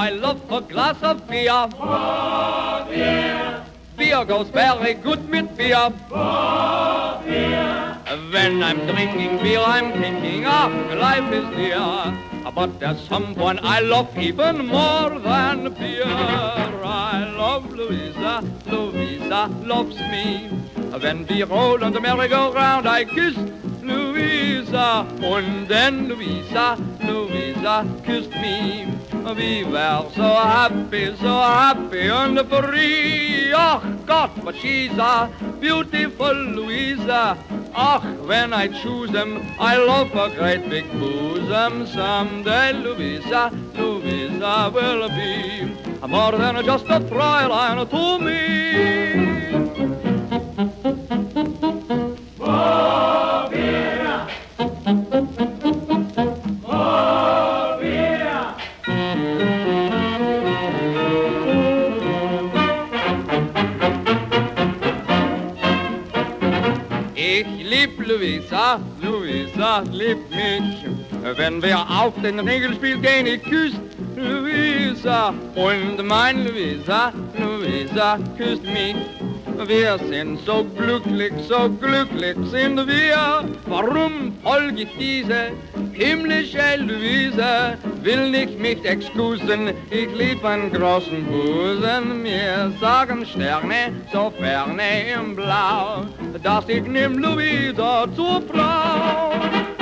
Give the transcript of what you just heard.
I love a glass of beer. Oh, beer. Beer goes very good with beer. Oh, beer. When I'm drinking beer, I'm thinking, life is dear. But there's someone I love even more than beer. I love Louisa, Louisa loves me. When we roll on the merry-go-round, I kiss Louisa. And then Louisa, Louisa kissed me. We were so happy and free. Oh, God, but she's a beautiful Louisa. Ach, when I choose them, I love a great big bosom. Someday Louisa, Louisa will be more than just a Fräulein to me. Oh, beer. Oh, beer. Ich lieb Louisa, Louisa liebt mich. Wenn wir auf den Regelspiel gehen, ich küss Louisa. Und mein Louisa, Louisa küsst mich. Wir sind so glücklich sind wir. Warum folge ich diese himmlische Louise? Will nicht mich exkusen, ich lieb einen großen Busen. Mir sagen Sterne so ferne im Blau, dass ich nimm Louisa zur Frau.